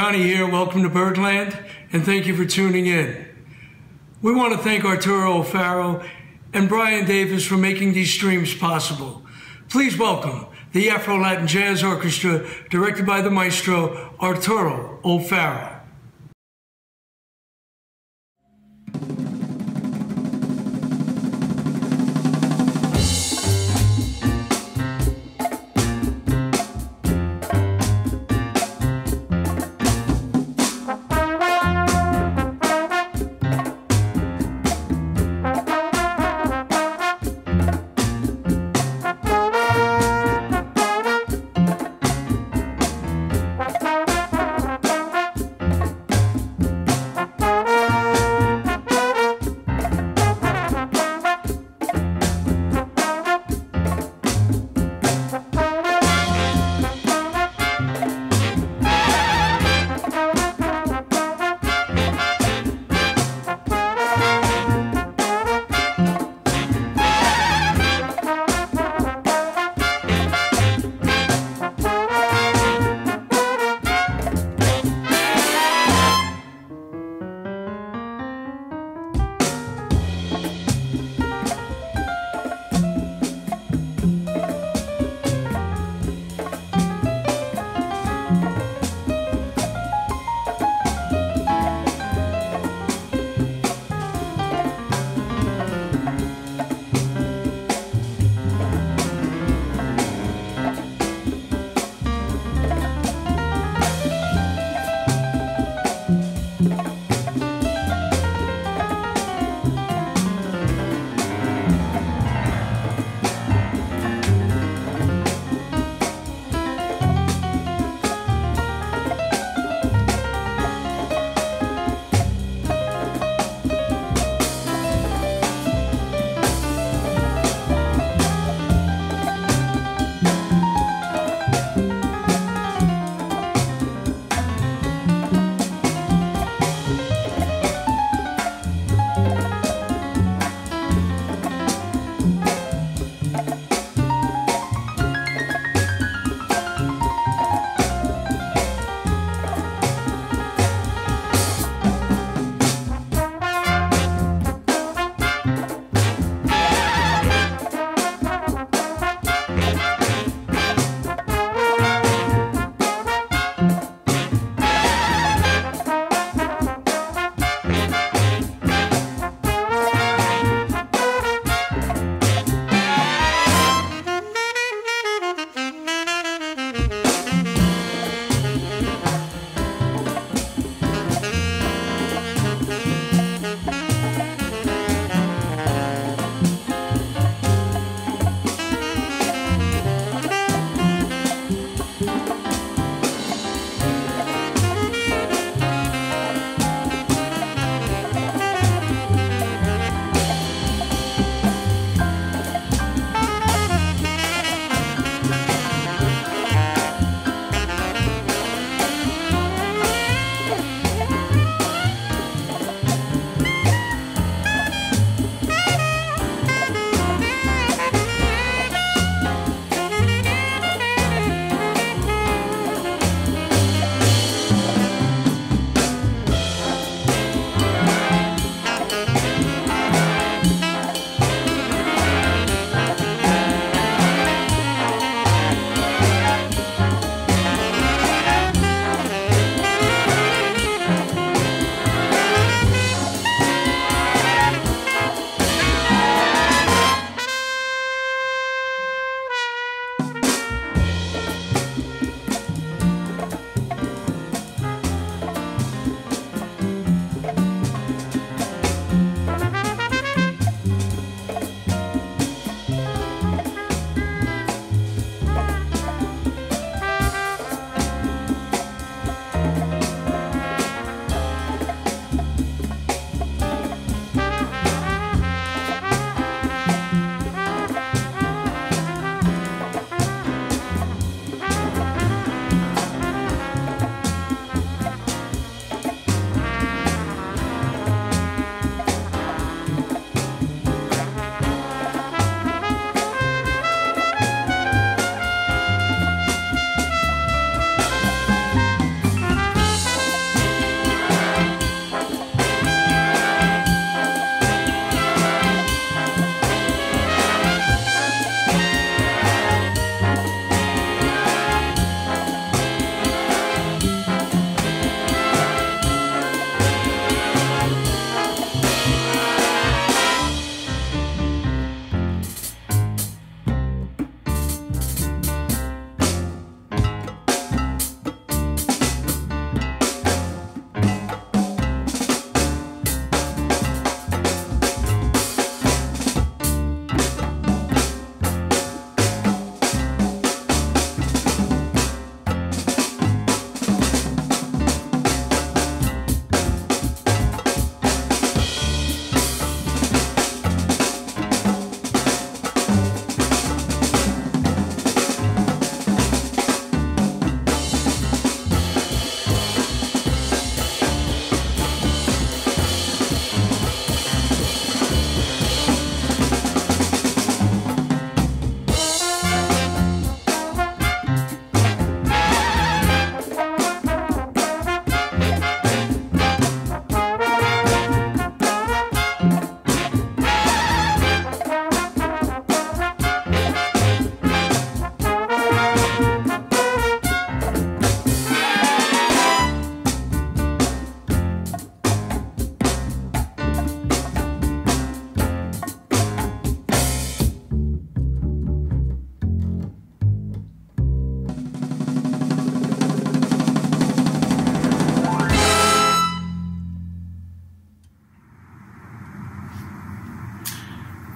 Johnny here. Welcome to Birdland, and thank you for tuning in. We want to thank Arturo O'Farrill and Brian Davis for making these streams possible. Please welcome the Afro Latin Jazz Orchestra, directed by the maestro Arturo O'Farrill.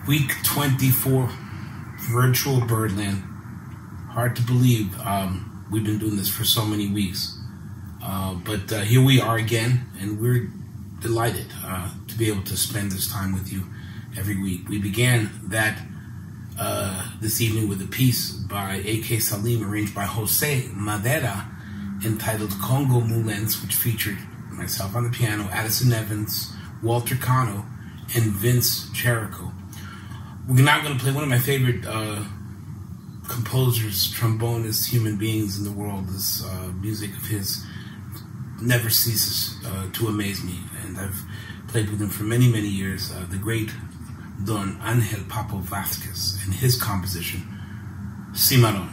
Week 24, virtual Birdland. Hard to believe we've been doing this for so many weeks. But here we are again, and we're delighted to be able to spend this time with you every week. We began that this evening with a piece by A.K. Salim, arranged by Jose Madera, entitled Congo Moulins, which featured myself on the piano, Addison Evans, Walter Cano, and Vince Cherico. We're now going to play one of my favorite composers, trombonists, human beings in the world. This music of his never ceases to amaze me, and I've played with him for many, many years. The great Don Angel Papo Vasquez and his composition, Cimarron.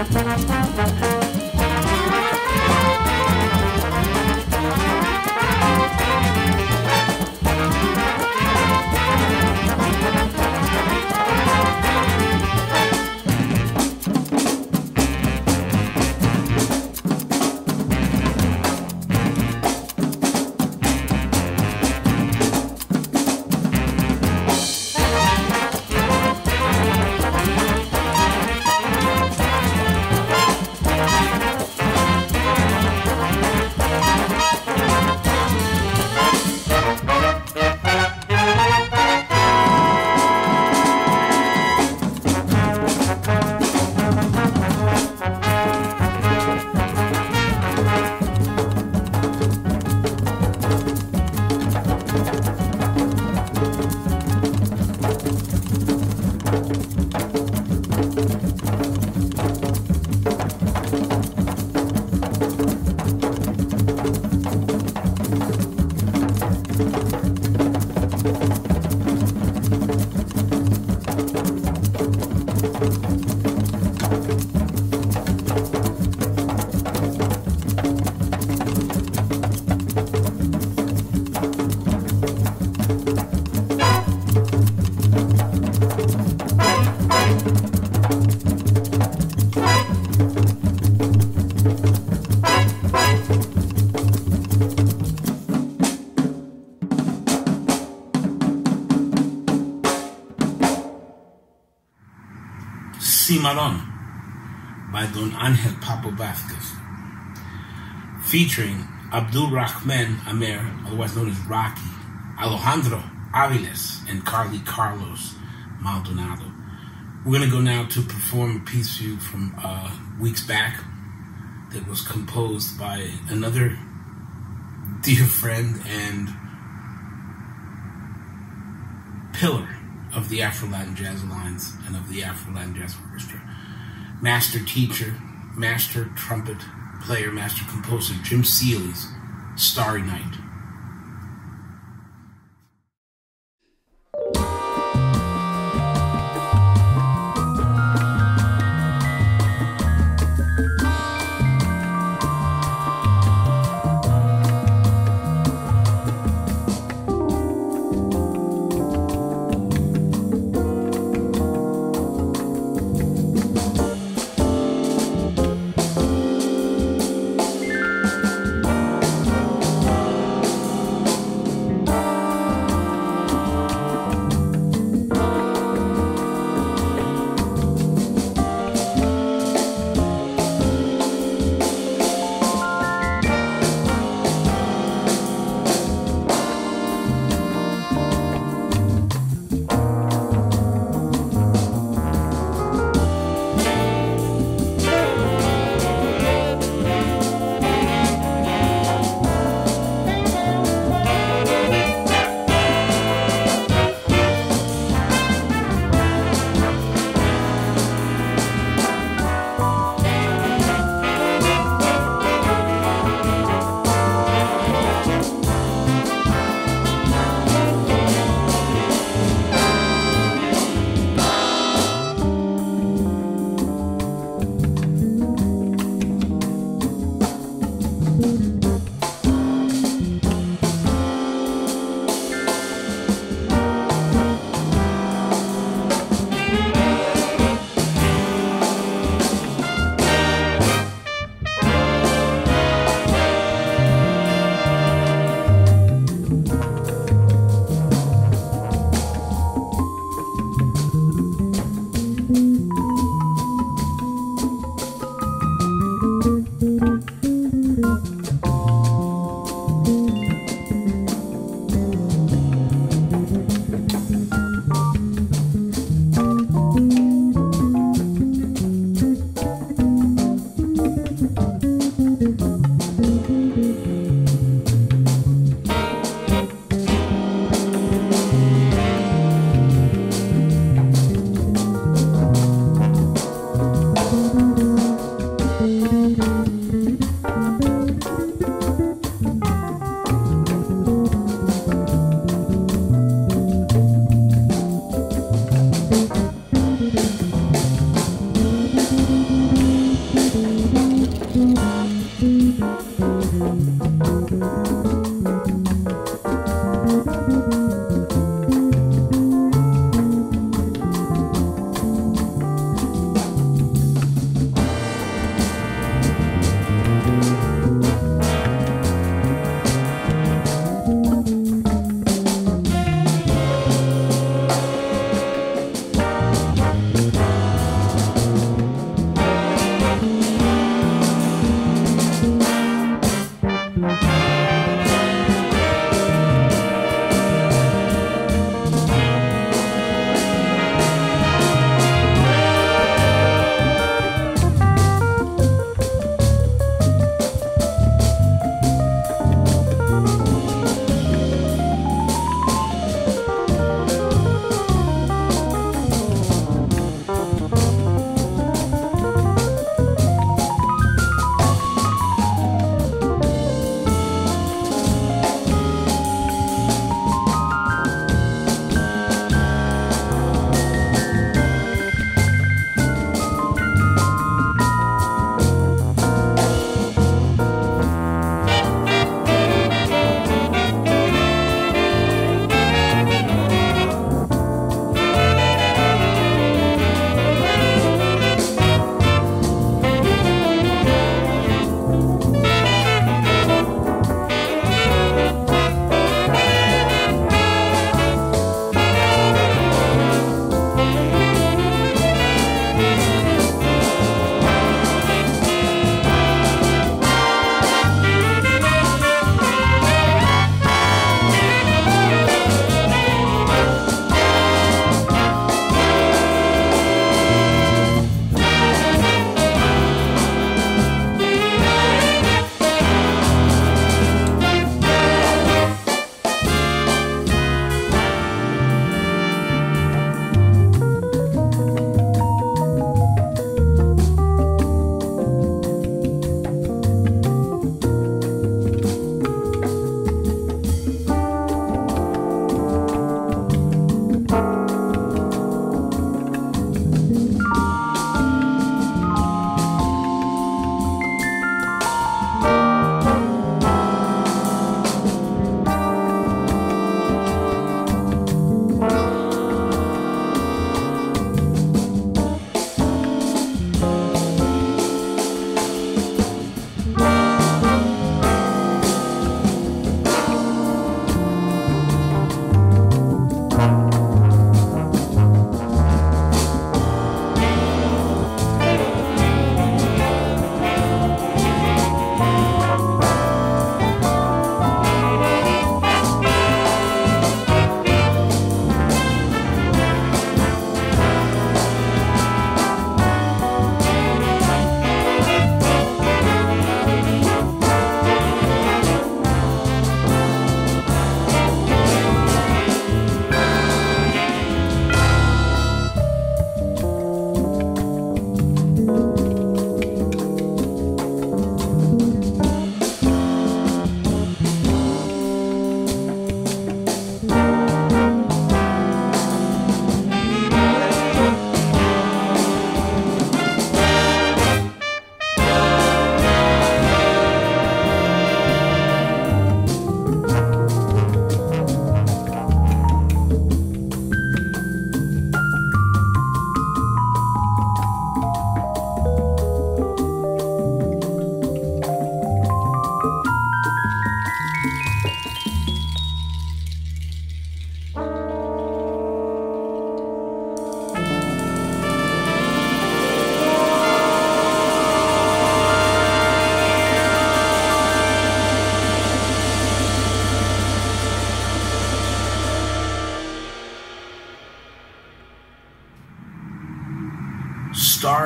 Cimarron by Don Angel Papo Vasquez, featuring Abdul Rahman Amer, otherwise known as Rocky, Alejandro Aviles, and Carly Carlos Maldonado. We're going to go now to perform a piece for you from weeks back that was composed by another dear friend and pillar of the Afro Latin Jazz Alliance and of the Afro Latin Jazz Orchestra. Master teacher, master trumpet player, master composer, Jim Seeley's Starry Night.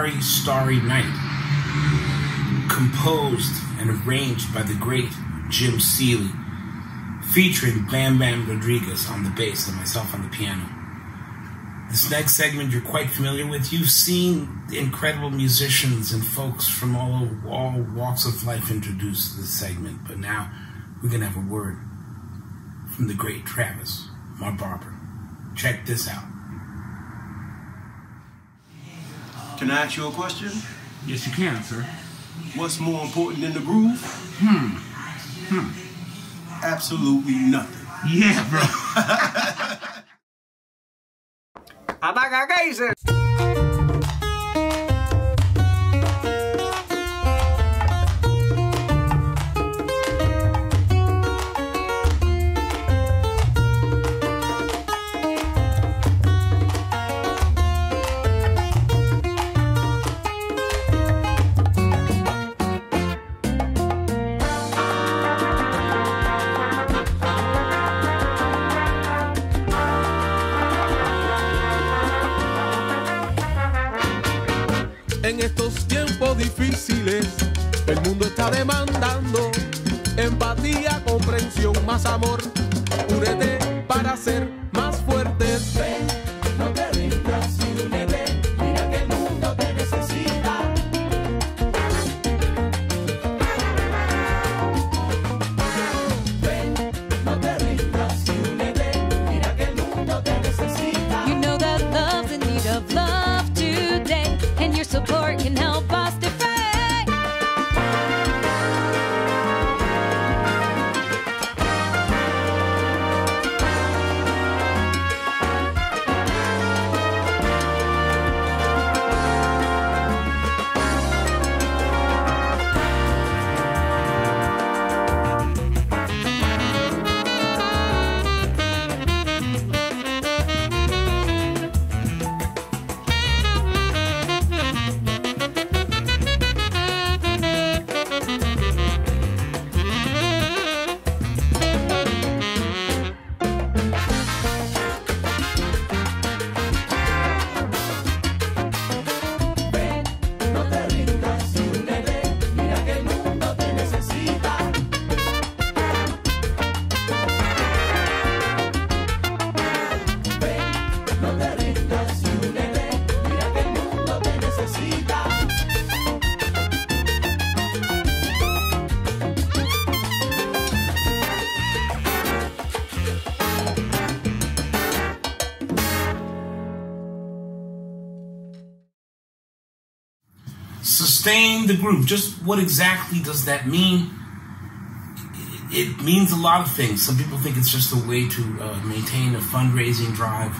Starry, Starry Night, composed and arranged by the great Jim Seeley, featuring Bam Bam Rodriguez on the bass and myself on the piano. This next segment you're quite familiar with. You've seen incredible musicians and folks from all walks of life introduced to this segment, but now we're going to have a word from the great Travis, my barber. Check this out. Can I ask you a question? Yes, you can, sir. What's more important than the groove? Absolutely nothing. Yeah, bro. Ataca Kaiser. En estos tiempos difíciles, el mundo está demandando empatía, comprensión, más amor. Únete para ser más fuertes. Ven, no te rindas y únete, mira que el mundo te necesita. Ven, no te rindas y únete, mira que el mundo te necesita. You know that love's in need of love today, and your support can help us defend. Sustain the groove. Just what exactly does that mean? It means a lot of things. Some people think it's just a way to maintain a fundraising drive,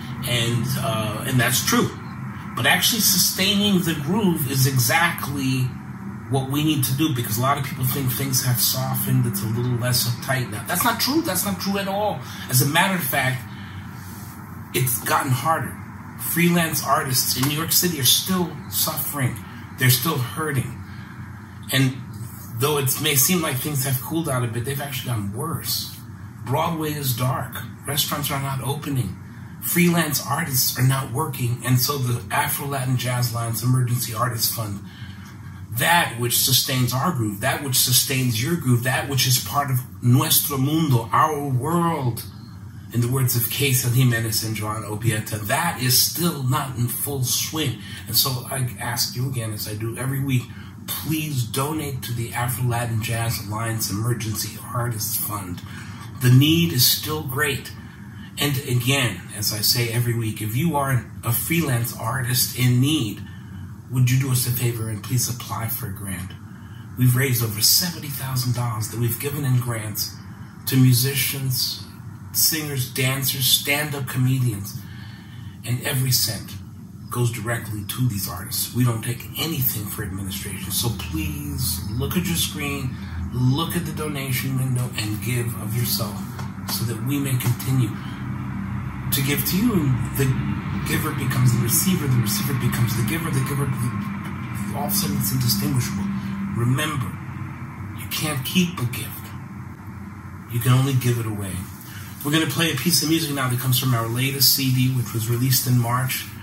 and that's true. But actually sustaining the groove is exactly what we need to do, because a lot of people think things have softened, it's a little less uptight now. That's not true. That's not true at all. As a matter of fact, it's gotten harder. Freelance artists in New York City are still suffering. They're still hurting. And though it may seem like things have cooled out a bit, they've actually gotten worse. Broadway is dark. Restaurants are not opening. Freelance artists are not working. And so the Afro Latin Jazz Alliance Emergency Artists Fund, that which sustains our groove, that which sustains your groove, that which is part of nuestro mundo, our world, in the words of Cesar Jimenez and Joan Obieta, that is still not in full swing. And so I ask you again, as I do every week, please donate to the Afro Latin Jazz Alliance Emergency Artists Fund. The need is still great. And again, as I say every week, if you are a freelance artist in need, would you do us a favor and please apply for a grant? We've raised over $70,000 that we've given in grants to musicians, singers, dancers, stand-up comedians, and every cent goes directly to these artists. We don't take anything for administration. So please look at your screen, look at the donation window, and give of yourself so that we may continue to give to you. The giver becomes the receiver becomes the giver, all of a sudden it's indistinguishable. Remember, you can't keep a gift. You can only give it away. We're going to play a piece of music now that comes from our latest CD, which was released in March.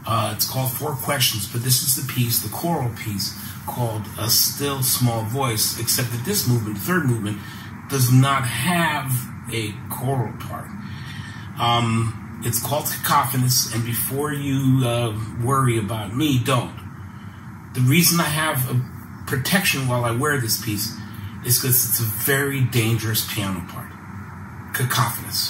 It's called Four Questions, but this is the piece, the choral piece, called A Still Small Voice, except that this movement, the third movement, does not have a choral part. It's called Cacophonous, and before you worry about me, don't. The reason I have a protection while I wear this piece is because it's a very dangerous piano part. Cacophonous.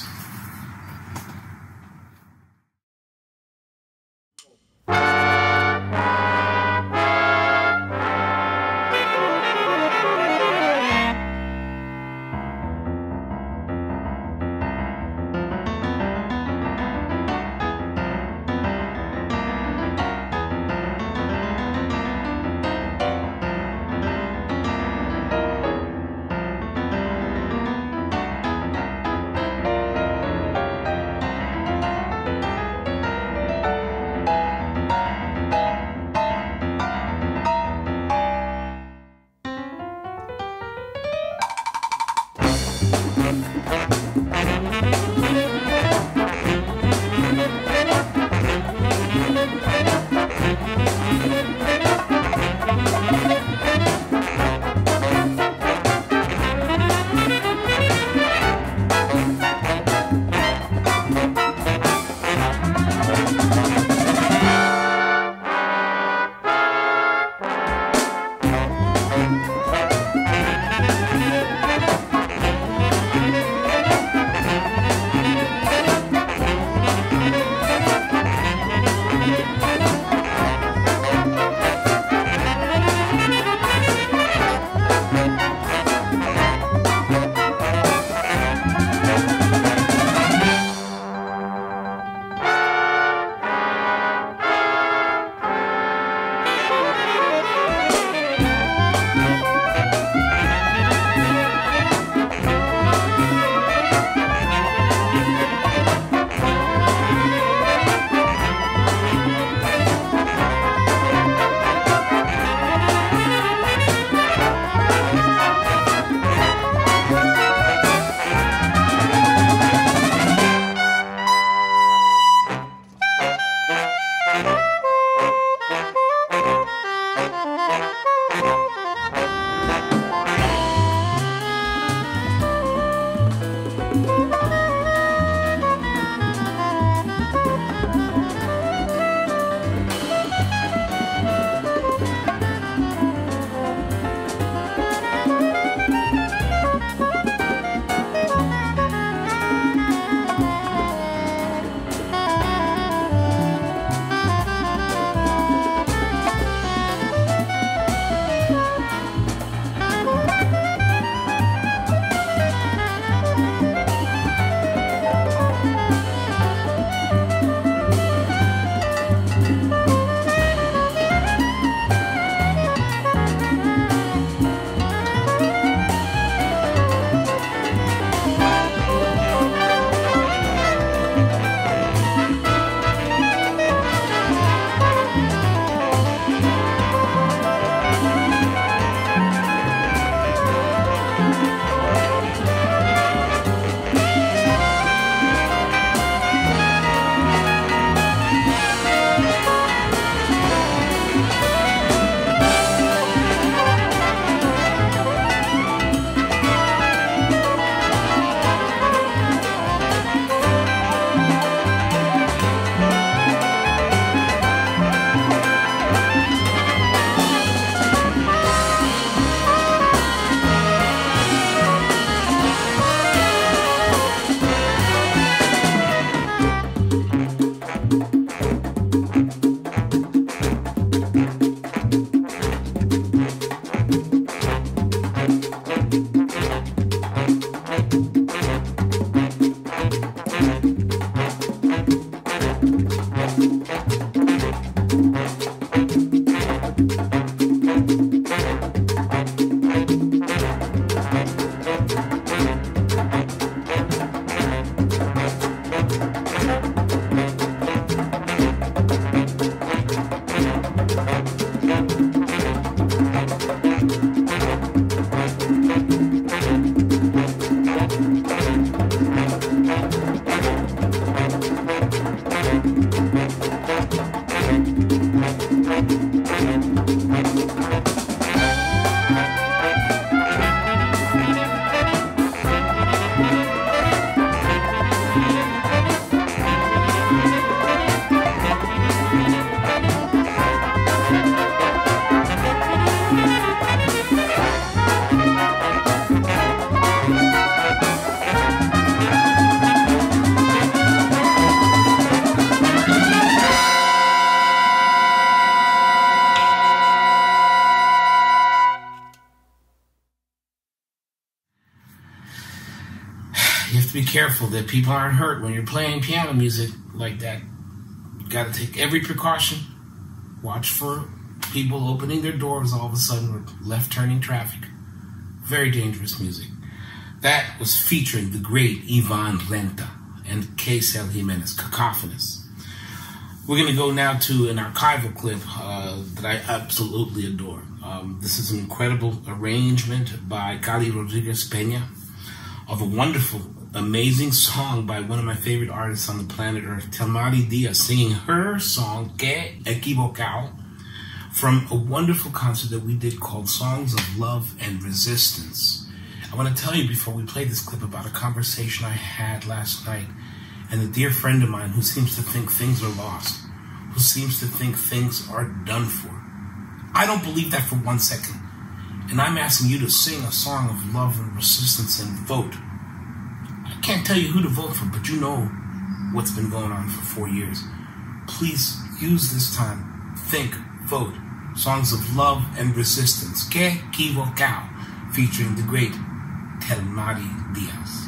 have to be careful that people aren't hurt when you're playing piano music like that. You got to take every precaution. Watch for people opening their doors all of a sudden with left-turning traffic. Very dangerous music. That was featuring the great Ivan Lenta and Keisel Jimenez, Cacophonous. We're going to go now to an archival clip that I absolutely adore. This is an incredible arrangement by Cali Rodriguez Peña of a wonderful, amazing song by one of my favorite artists on the planet Earth, Telmari Diaz, singing her song, Que Equivocao, from a wonderful concert that we did called Songs of Love and Resistance. I want to tell you before we play this clip about a conversation I had last night and a dear friend of mine who seems to think things are lost, who seems to think things are done for. I don't believe that for 1 second. And I'm asking you to sing a song of love and resistance and vote. I can't tell you who to vote for, but you know what's been going on for 4 years. Please use this time. Think, vote. Songs of love and resistance. Que Equivocao, featuring the great Telmari Diaz.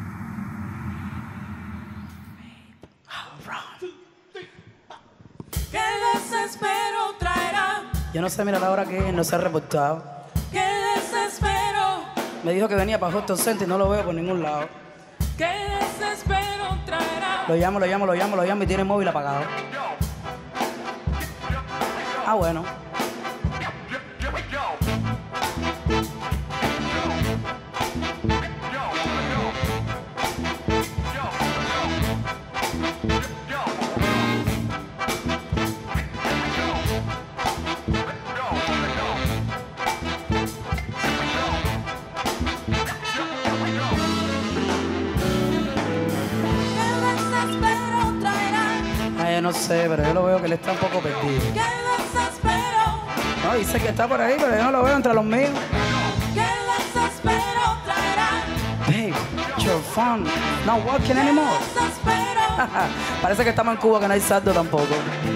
¿Qué desespero traerá? Yo no sé, mira la hora que no se ha reportado. ¿Qué desespero? Me dijo que venía para Hostel Center y no lo veo por ningún lado. ¿Qué desespero traerá? Lo llamo y tiene el móvil apagado. Ah, bueno. No sé, pero yo lo veo que él está un poco perdido. ¿Qué desespero? No, dice que está por ahí, pero yo no lo veo entre los míos. ¿Qué desespero traerá? Babe, your phone not working anymore. ¿Qué desespero? Parece que estamos en Cuba, que no hay saldo tampoco.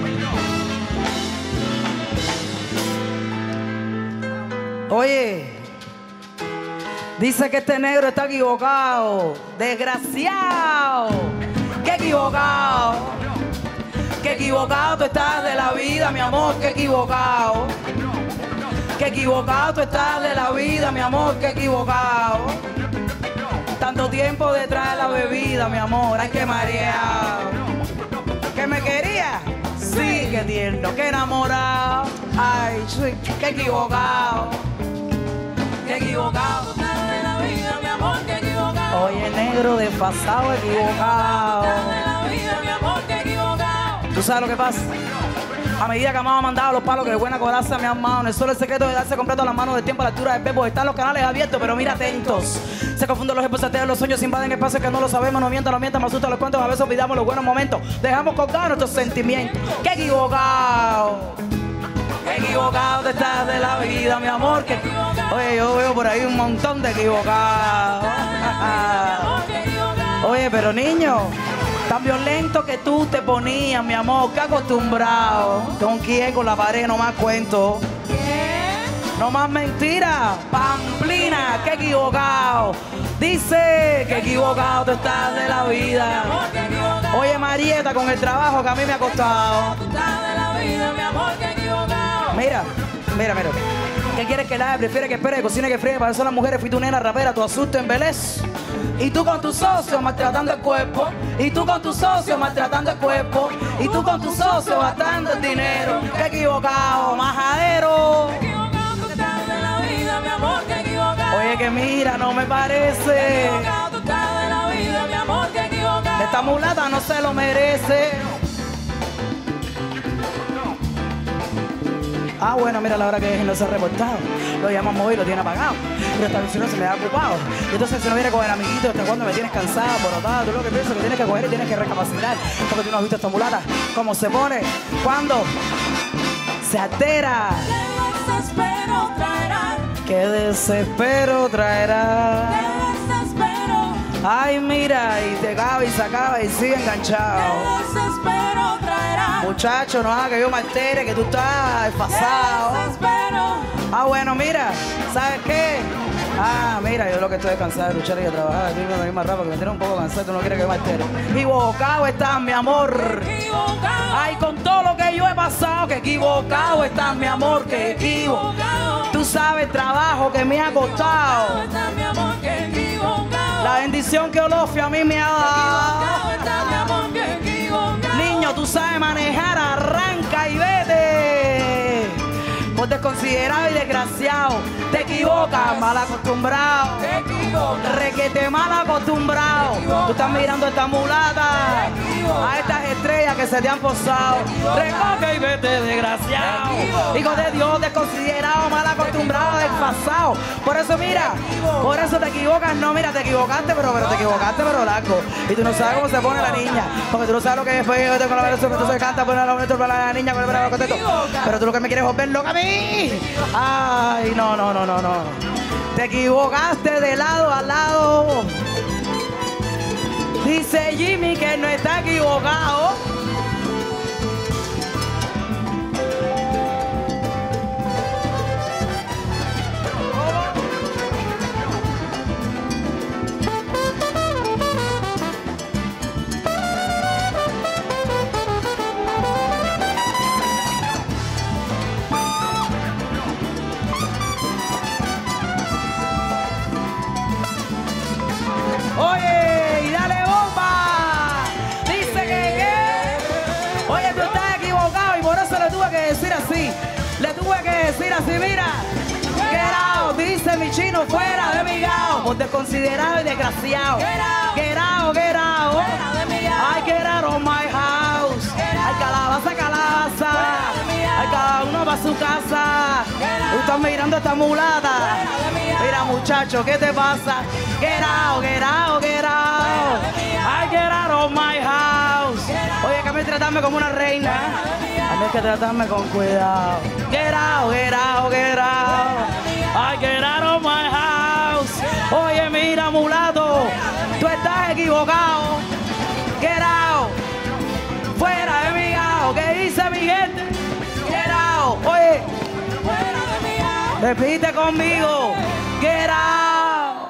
Oye, dice que este negro está equivocado. Desgraciado. ¡Qué equivocado! Que equivocado tú estás de la vida, mi amor, que equivocado. Que equivocado tú estás de la vida, mi amor, que equivocado. Tanto tiempo detrás de la bebida, mi amor, ay, que mareado. ¿Que me quería? Sí, que tierno, que enamorado. Ay, sí, que equivocado. Que equivocado tú estás de la vida, mi amor, que equivocado. Oye, negro desfasado, equivocado. De la vida, mi amor, que equivocado. ¿Tú sabes lo que pasa? A medida que Amado ha mandado los palos que de buena coraza me han mandado, no es solo el secreto de darse completo a las manos del tiempo a la altura del pepo. Están los canales abiertos, pero mira atentos. Se confunden los esposateos, los sueños invaden espacios que no lo sabemos. No mientan, me asustan los cuentos. A veces olvidamos los buenos momentos. Dejamos colgar nuestros sentimientos. ¡Qué equivocado! ¡Qué equivocado te estás de la vida, mi amor! ¡Qué equivocado! Oye, yo veo por ahí un montón de equivocados. Oye, pero niño, tan violento que tú te ponías, mi amor, que acostumbrado. ¿Con quién? Con la pared, no más cuento. ¿Qué? No más mentira. Pamplina, qué equivocado. Dice que equivocado tú estás de la vida. Oye, Marieta, con el trabajo que a mí me ha costado. Mira. ¿Qué quieres que la haga? Prefiere que espere, que cocine, que fríe. Para eso las mujeres fui tu nena rapera, tu asusto en Belés. Y tú con tus socios maltratando el cuerpo. Y tú con tus socios maltratando el cuerpo. Y tú con tus socios gastando el dinero. Qué equivocado, majadero. Oye, que mira, no me parece. Esta mulata no se lo merece. Ah, bueno, mira la hora que es y no se ha reportado. Lo llamamos hoy, lo tiene apagado. Pero esta vez no se me da ocupado. Y entonces se nos viene con el amiguito. ¿Hasta cuando me tienes cansada, borotada? Tú lo que piensas que tienes que coger y tienes que recapacitar. Porque tú no has visto esta mulata. ¿Cómo se pone? ¿Cuándo? Se altera. ¿Qué desespero traerá? Qué desespero traerá. ¿Qué desespero? Ay, mira, y te acaba y se acaba y sigue enganchado. ¿Qué desespero traerá? Muchacho, no haga que yo me altere, que tú estás desfasado. ¿Qué desespero? Ah, bueno, mira, ¿sabes qué? Ah, mira, yo lo que estoy cansado de luchar y de trabajar. Dime lo mismo rápido, que me tiene un poco cansado, tú no quieres que yo me altere. Equivocado estás, mi amor. Ay, con todo lo que yo he pasado, que equivocado estás, mi amor, que equivocado. Tú sabes el trabajo que me ha costado. La bendición que Olofia a mí me ha dado. Niño, tú sabes manejar, arranca y vete. Por desconsiderado y desgraciado, te equivocas, mal acostumbrado, requete mal acostumbrado. Tú estás mirando a esta mulata, a estas estrellas que se te han posado. Recoge y vete, desgraciado. Hijo de Dios, desconsiderado, mal acostumbrado, desfasado. Por eso mira, por eso te equivocas. No, mira, te equivocaste, pero te equivocaste, pero largo. Y tú no sabes cómo se pone la niña, porque tú no sabes lo que después yo con la versión, entonces canta, pone la niña con el brazo contento. Pero tú lo que me quieres es volver loca a mí. Ay, no. Te equivocaste de lado a lado. Dice Jimmy que no está equivocado. Oye, y dale bomba. Dice que oye, tú estás equivocado y por eso le tuve que decir así. Le tuve que decir así, mira. Get out, dice mi chino, fuera de mi gao. Por desconsiderado y desgraciado. Get out. Ay, get out of my house. Ay, calabaza. Ay, cada uno va a su casa. Tú estás mirando a esta mulata. Mira, muchacho, ¿qué te pasa? Get out. Ay, get out of my house. Oye, que a mí tratarme como una reina. A mí hay que tratarme con cuidado. Get out. Ay, get out of my house. Oye, mira, mulato, tú estás equivocado. Get out. Fuera de mi gao. ¿Qué dice mi gente? Get out. Oye, repite conmigo. Get out.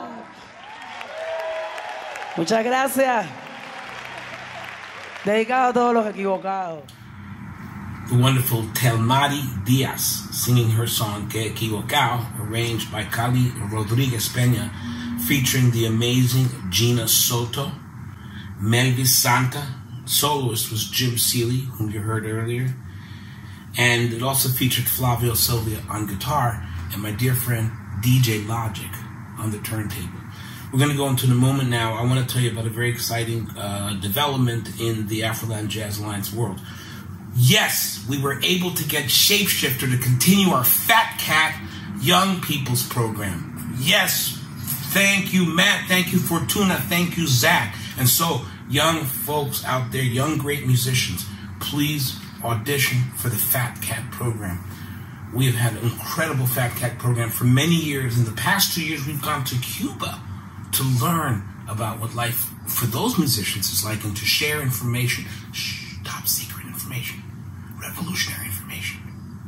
Muchas gracias. Dedicado a todos los equivocados. The wonderful Telmari Diaz singing her song Que Equivocao, arranged by Cali Rodriguez Peña, featuring the amazing Gina Soto, Melvis Santa. Soloist was Jim Seeley, whom you heard earlier. And it also featured Flavio Silvia on guitar and my dear friend DJ Logic on the turntable. We're going to go into the moment now. I want to tell you about a very exciting development in the Afro Latin Jazz Alliance world. Yes, we were able to get Shapeshifter to continue our Fat Cat Young People's Program. Yes, thank you, Matt. Thank you, Fortuna. Thank you, Zach. And so, young folks out there, young great musicians, please audition for the Fat Cat program. We have had an incredible Fat Cat program for many years. In the past 2 years, we've gone to Cuba to learn about what life for those musicians is like and to share information. Top secret information. Revolutionary information.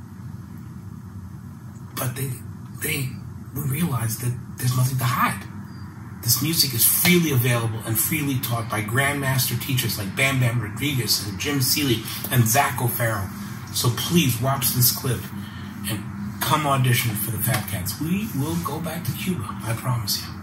But we realized that there's nothing to hide. This music is freely available and freely taught by grandmaster teachers like Bam Bam Rodriguez and Jim Seeley and Zach O'Farrill. So please watch this clip and come audition for the Fat Cats. We will go back to Cuba, I promise you.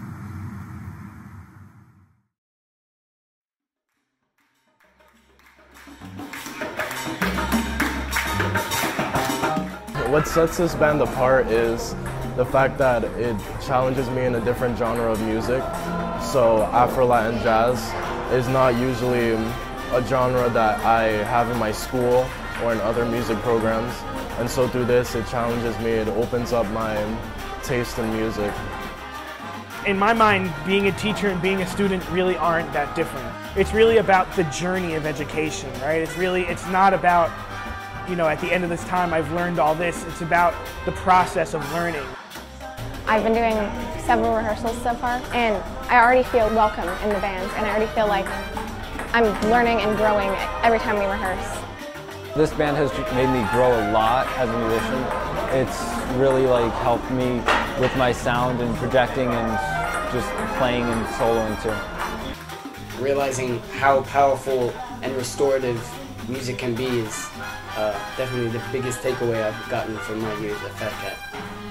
What sets this band apart is the fact that it challenges me in a different genre of music. So Afro Latin jazz is not usually a genre that I have in my school or in other music programs. And so through this, it challenges me, it opens up my taste in music. In my mind, being a teacher and being a student really aren't that different. It's really about the journey of education, right? It's not about, you know, at the end of this time I've learned all this. It's about the process of learning. I've been doing several rehearsals so far, and I already feel welcome in the band, and I already feel like I'm learning and growing every time we rehearse. This band has made me grow a lot as a musician. It's really helped me with my sound and projecting and just playing and soloing too. Realizing how powerful and restorative music can be is definitely the biggest takeaway I've gotten from my years at Fat Cat.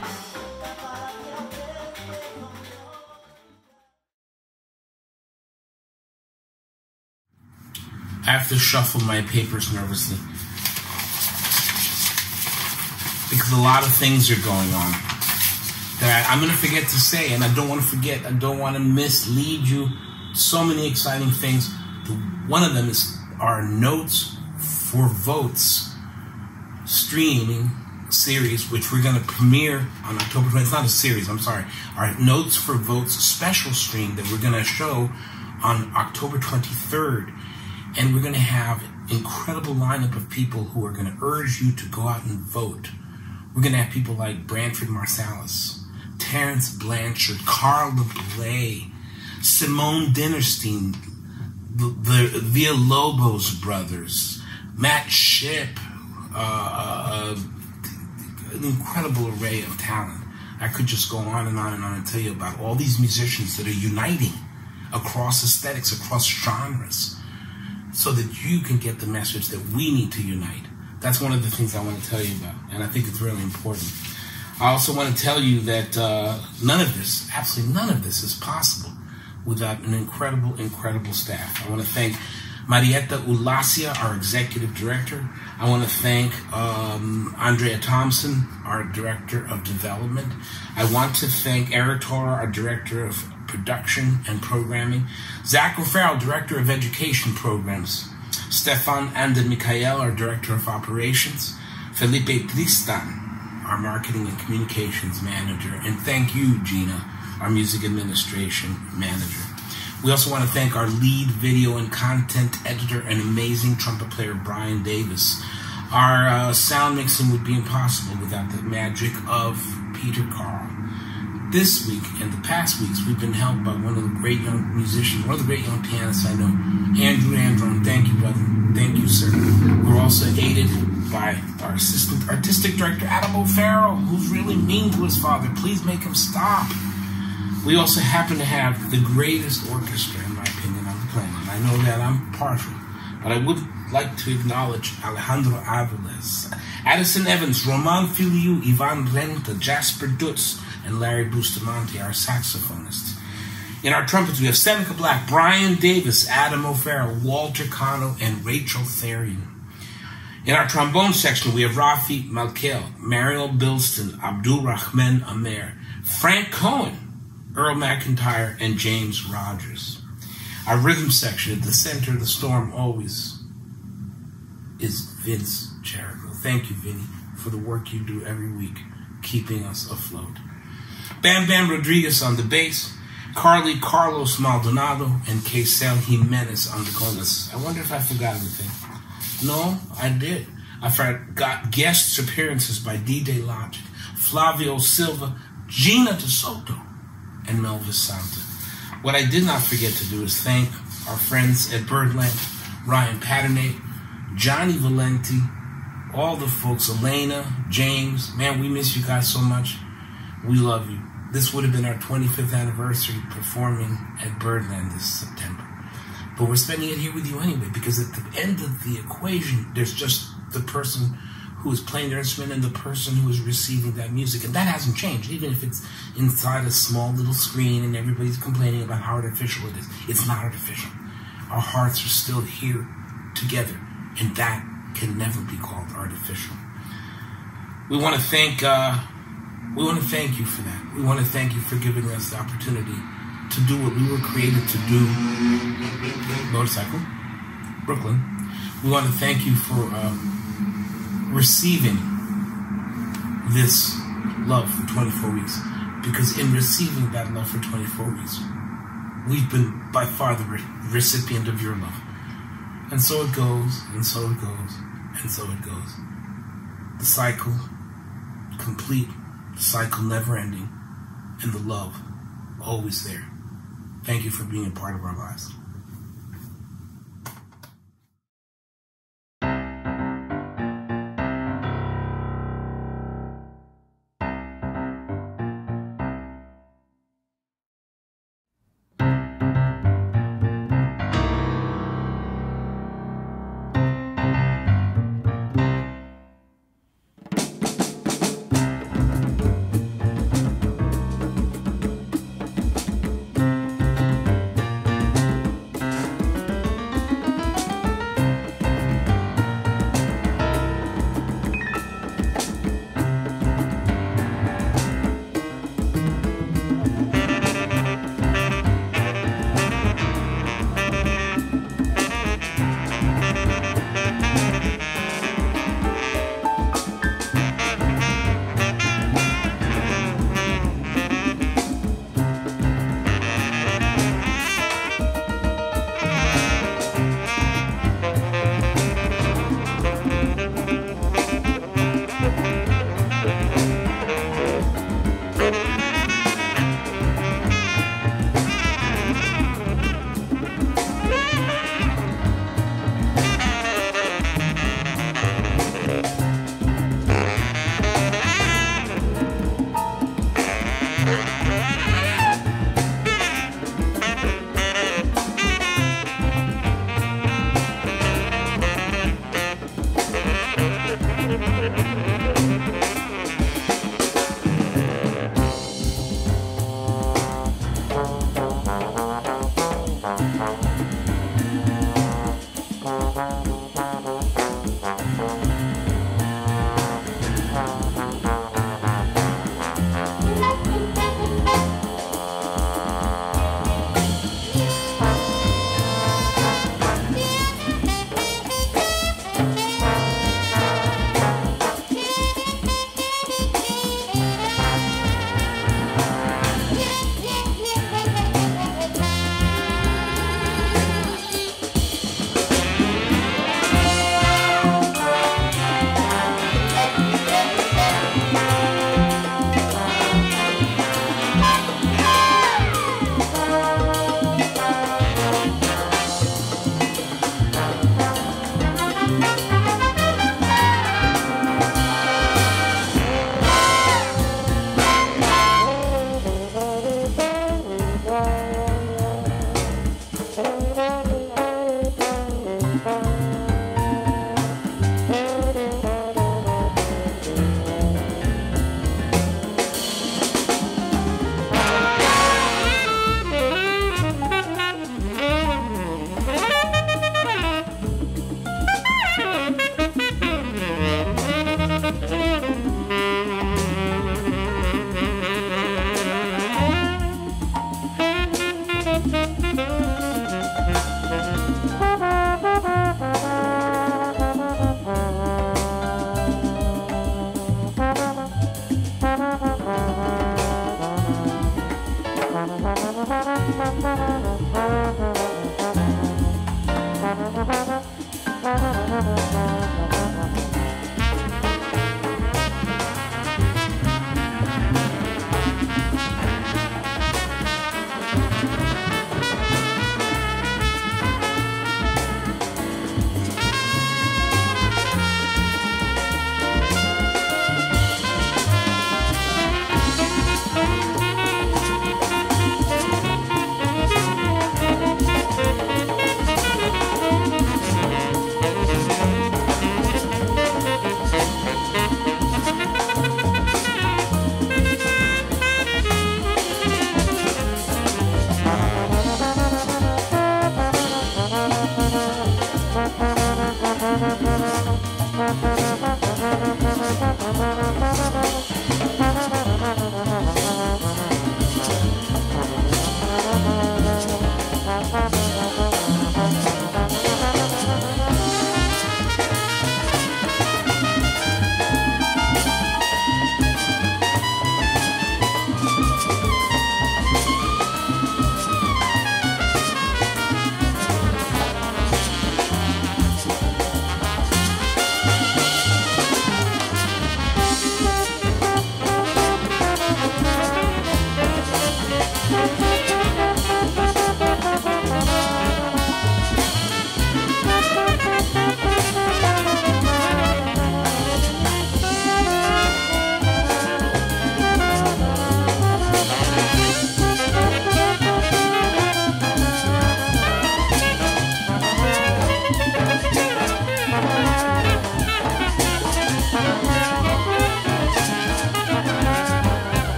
I have to shuffle my papers nervously because a lot of things are going on that I'm going to forget to say, and I don't want to forget. I don't want to mislead you. So many exciting things. One of them is our Notes for Votes streaming series, which we're going to premiere on October 20th. It's not a series, I'm sorry. Our Notes for Votes special stream that we're going to show on October 23rd. And we're going to have an incredible lineup of people who are going to urge you to go out and vote. We're going to have people like Branford Marsalis, Terrence Blanchard, Carla Bley, Simone Dinnerstein, the Villalobos brothers, Matt Shipp, an incredible array of talent. I could just go on and on and on and tell you about all these musicians that are uniting across aesthetics, across genres, so that you can get the message that we need to unite. That's one of the things I want to tell you about, and I think it's really important. I also want to tell you that none of this, absolutely none of this, is possible without an incredible, incredible staff. I want to thank Marietta Ulacia, our executive director. I want to thank Andrea Thompson, our director of development. I want to thank Eric Torra, our director of production and programming. Zach O'Farrill, director of education programs. Stefan Ande-Mikael, our director of operations. Felipe Tristan, our marketing and communications manager. And thank you, Gina, our music administration manager. We also want to thank our lead video and content editor and amazing trumpet player, Brian Davis. Our sound mixing would be impossible without the magic of Peter Carl. This week and the past weeks, we've been helped by one of the great young musicians, one of the great young pianists I know, Andrew Andron. Thank you, brother. Thank you, sir. We're also aided by our assistant artistic director, Arturo O'Farrill, who's really mean to his father. Please make him stop. We also happen to have the greatest orchestra, in my opinion, on the planet. I know that I'm partial, but I would like to acknowledge Alejandro Aviles, Addison Evans, Roman Filiu, Ivan Renta, Jasper Dutz, and Larry Bustamante, our saxophonist. In our trumpets, we have Seneca Black, Brian Davis, Adam O'Farrill, Walter Cano, and Rachel Therian. In our trombone section, we have Rafi Malkel, Mariel Bilston, Abdul Rahman Amer, Frank Cohen, Earl McIntyre, and James Rogers. Our rhythm section at the center of the storm always is Vince Jericho. Thank you, Vinny, for the work you do every week, keeping us afloat. Bam Bam Rodriguez on the bass, Carly Carlos Maldonado, and Keisel Jimenez on the congas. I wonder if I forgot anything. No, I did. I forgot guest appearances by DJ Logic, Flavio Silva, Gina DeSoto, and Melvis Santa. What I did not forget to do is thank our friends at Birdland, Ryan Paternate, Johnny Valenti, all the folks, Elena, James. Man, we miss you guys so much. We love you. This would have been our 25th anniversary performing at Birdland this September. But we're spending it here with you anyway, because at the end of the equation, there's just the person who is playing their instrument and the person who is receiving that music. And that hasn't changed, even if it's inside a small little screen and everybody's complaining about how artificial it is. It's not artificial. Our hearts are still here together, and that can never be called artificial. We want to thank you for that. We want to thank you for giving us the opportunity to do what we were created to do. Motorcycle, Brooklyn. We want to thank you for receiving this love for 24 weeks. Because in receiving that love for 24 weeks, we've been by far the recipient of your love. And so it goes, and so it goes, and so it goes. The cycle complete, the cycle never ending, and the love always there. Thank you for being a part of our lives.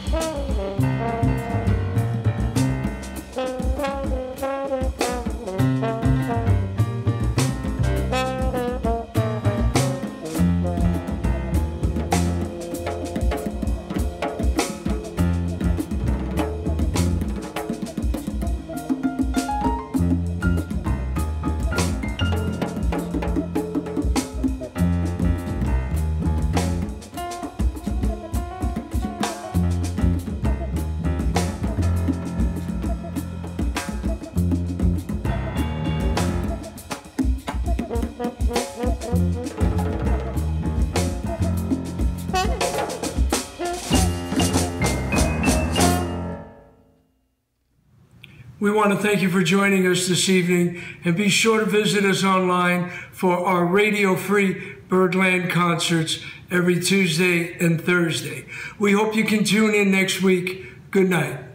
We want to thank you for joining us this evening, and be sure to visit us online for our radio-free Birdland concerts every Tuesday and Thursday. We hope you can tune in next week. Good night.